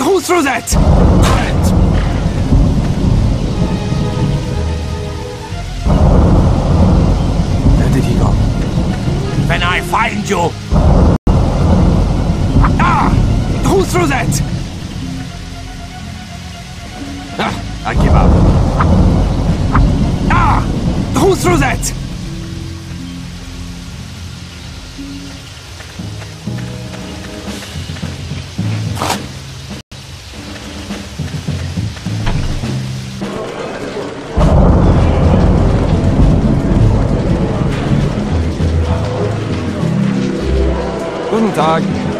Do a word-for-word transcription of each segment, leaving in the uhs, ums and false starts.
Who threw that? Where did he go? When I find you! Ah! Who threw that? Ah, I give up. Ah! Who threw that? Guten Tag.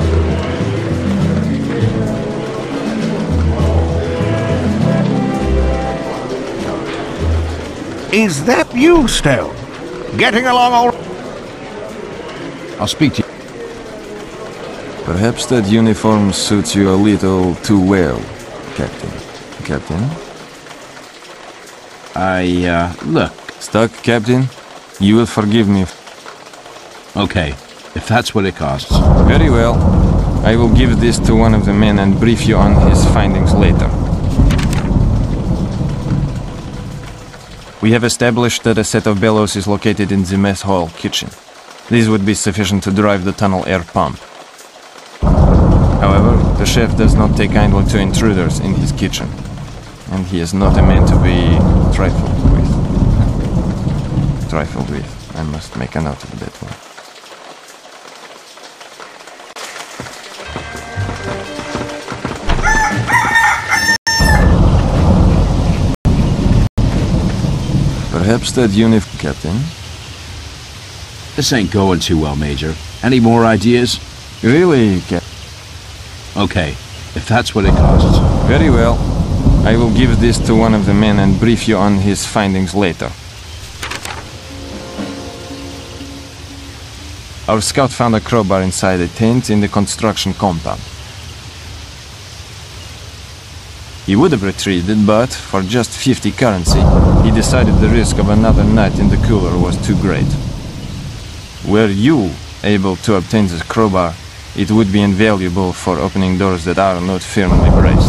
Is that you still? Getting along all right? I'll speak to you. Perhaps that uniform suits you a little too well, Captain. Captain? I, uh, look. Stuck, Captain? You will forgive me. Okay, if that's what it costs. Very well. I will give this to one of the men and brief you on his findings later. We have established that a set of bellows is located in the mess hall kitchen. This would be sufficient to drive the tunnel air pump. However, the chef does not take kindly to intruders in his kitchen, and he is not a man to be trifled with. Trifled with. I must make a note of that one. Perhaps that uniform, Captain? This ain't going too well, Major. Any more ideas? Really, Captain? Okay, if that's what it costs. Very well. I will give this to one of the men and brief you on his findings later. Our scout found a crowbar inside a tent in the construction compound. He would have retreated, but for just fifty currency, he decided the risk of another night in the cooler was too great. Were you able to obtain this crowbar, it would be invaluable for opening doors that are not firmly braced.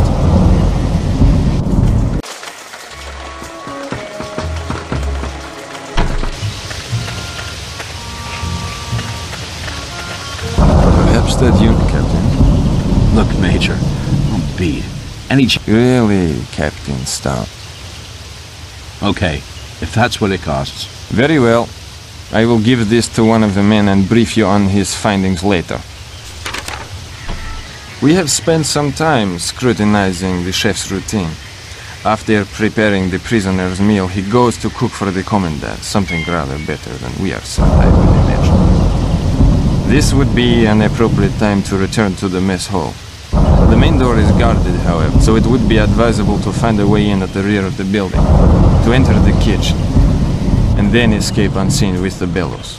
Perhaps that you, Captain. Look, Major, I'm beat. Any ch- Really, Captain Stout. Okay, if that's what it costs. Very well. I will give this to one of the men and brief you on his findings later. We have spent some time scrutinizing the chef's routine. After preparing the prisoner's meal, he goes to cook for the commandant, something rather better than we ourselves, I would imagine. This would be an appropriate time to return to the mess hall. The main door is guarded, however, so it would be advisable to find a way in at the rear of the building, to enter the kitchen, and then escape unseen with the bellows.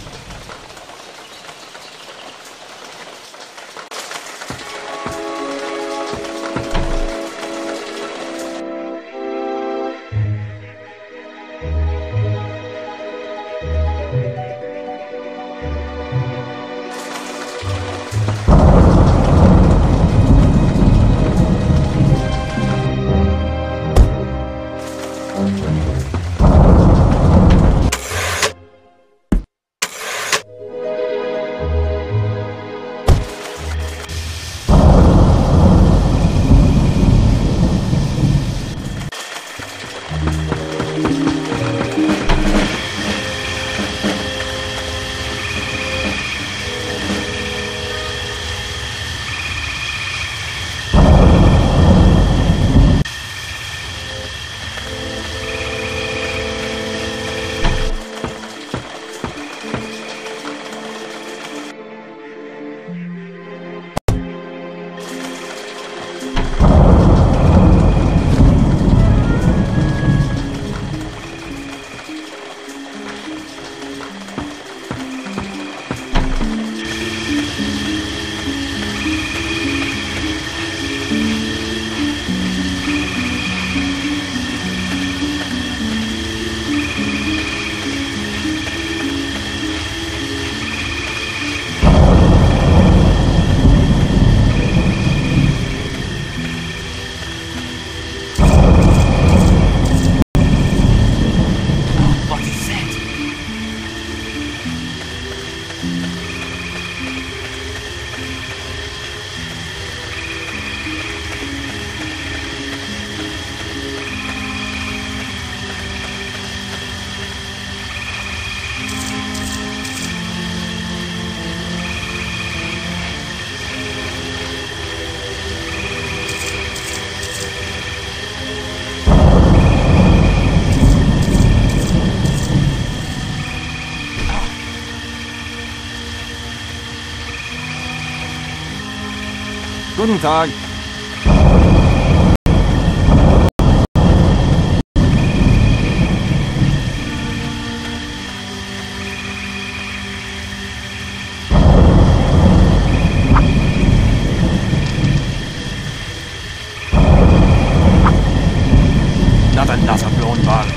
Guten Tag. Not another blown ball.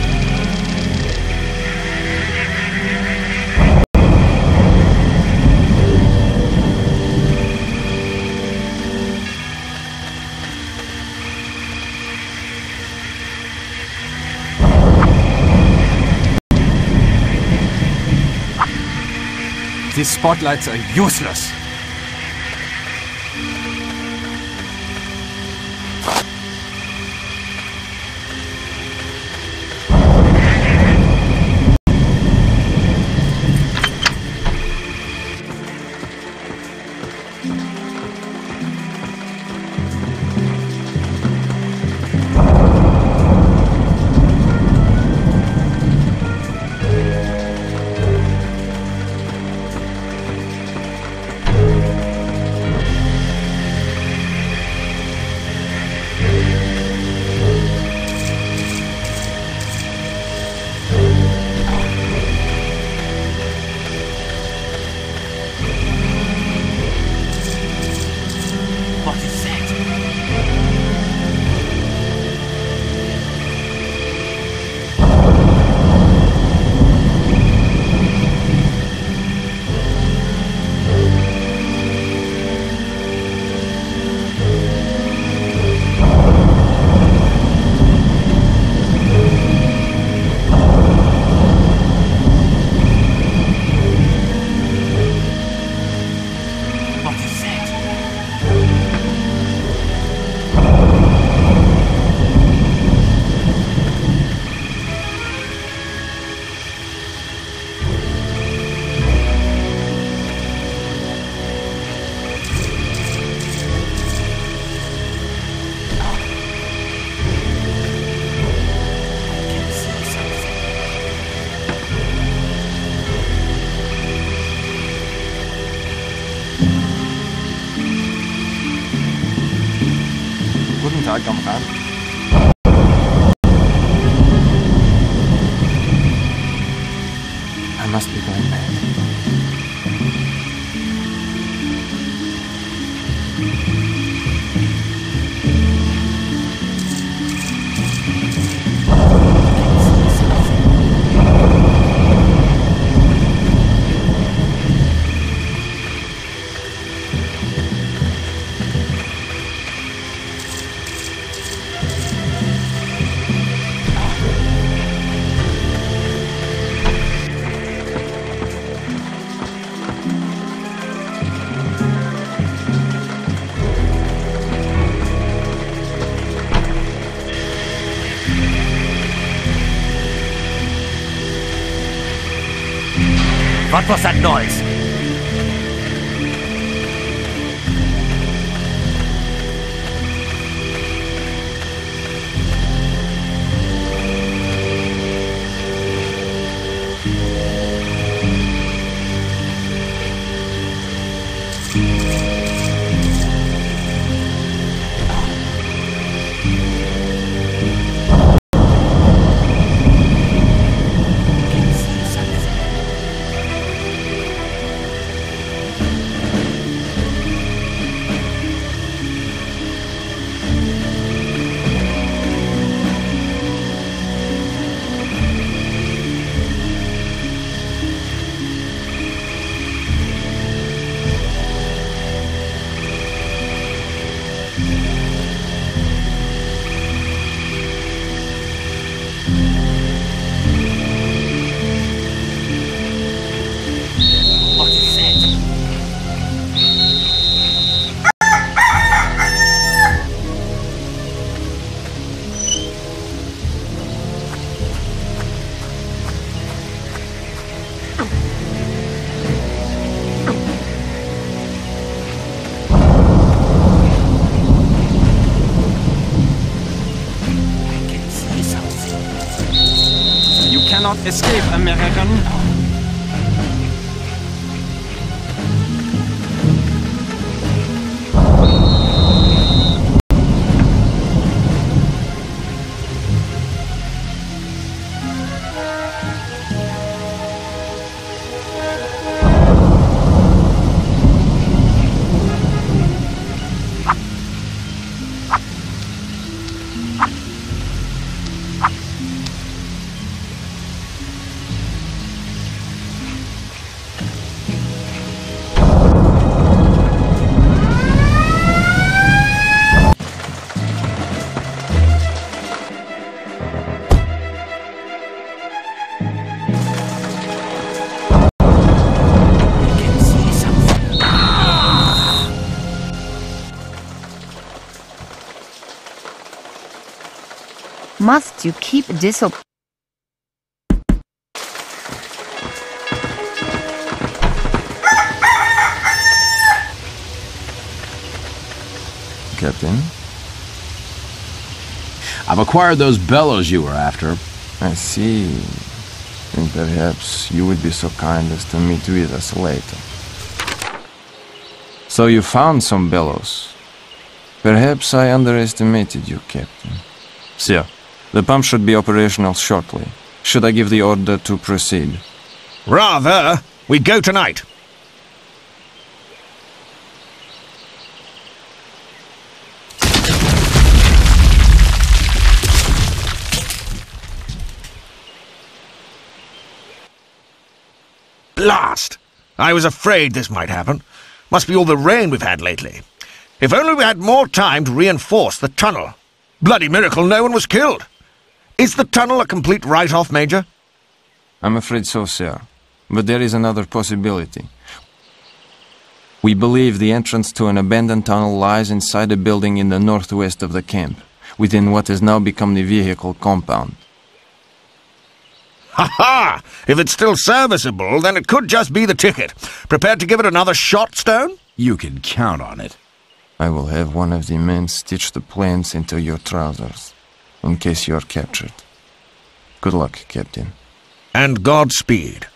These spotlights are useless. Guten Tag, Kamerad. I must be going back. What was that noise? Cannot escape, American. Must you keep disobeying? Captain? I've acquired those bellows you were after. I see. And perhaps you would be so kind as to meet with us later. So you found some bellows. Perhaps I underestimated you, Captain. Sir, the pump should be operational shortly. Should I give the order to proceed? Rather. We go tonight. Blast! I was afraid this might happen. Must be all the rain we've had lately. If only we had more time to reinforce the tunnel. Bloody miracle no one was killed. Is the tunnel a complete write-off, Major? I'm afraid so, sir. But there is another possibility. We believe the entrance to an abandoned tunnel lies inside a building in the northwest of the camp, within what has now become the vehicle compound. Ha-ha! If it's still serviceable, then it could just be the ticket. Prepared to give it another shot, Stone? You can count on it. I will have one of the men stitch the plans into your trousers, in case you are captured. Good luck, Captain. And Godspeed.